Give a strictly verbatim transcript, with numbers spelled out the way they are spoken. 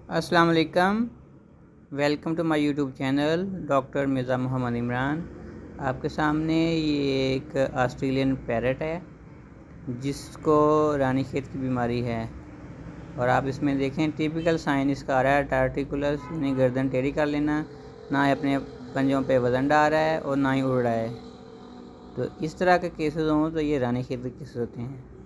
अस्सलाम वालेकुम। Welcome to my YouTube channel doctor Mirza Mohammad Imran. आपके सामने ये एक ऑस्ट्रेलियन पैरट है जिसको रानीखेत की बीमारी है और आप इसमें देखें टिपिकल साइन इसका आ रहा है टार्टिकुलस, यानी गर्दन टेढ़ी कर लेना, ना ही अपने पंजों पे वज़न डाल रहा है और ना ही उड़ रहा है। तो इस तरह के केसेस हों तो ये रानीखेत के केसेस होते हैं।